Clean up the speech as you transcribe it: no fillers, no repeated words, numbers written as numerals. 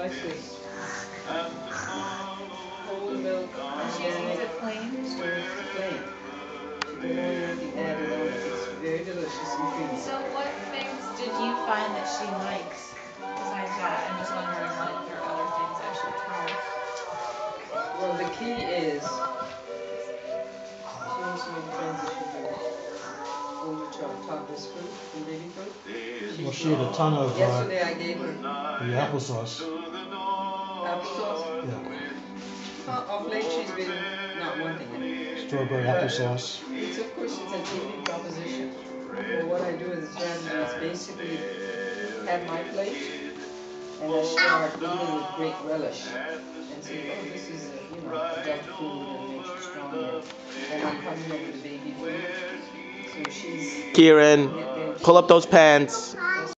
likes this whole milk. And she eats it plain? Plain. She doesn't want anything added on it. It's very delicious ingredient. So what things did you find that she likes besides that? I'm just wondering what if there are other things I should try. Well, the key is she wants to make a transition to over toddler's food and baby food. Well, she had a ton of Yesterday I gave her the applesauce. applesauce. Yeah. Of late she's been not wanting it. Strawberry applesauce. It's of course it's an easy proposition. But what I do is rather is basically have my plate and I start eating with great relish and say, oh, this is adult food and makes you stronger. And I'm coming over to baby food. So she's Kieran, pull up those pants.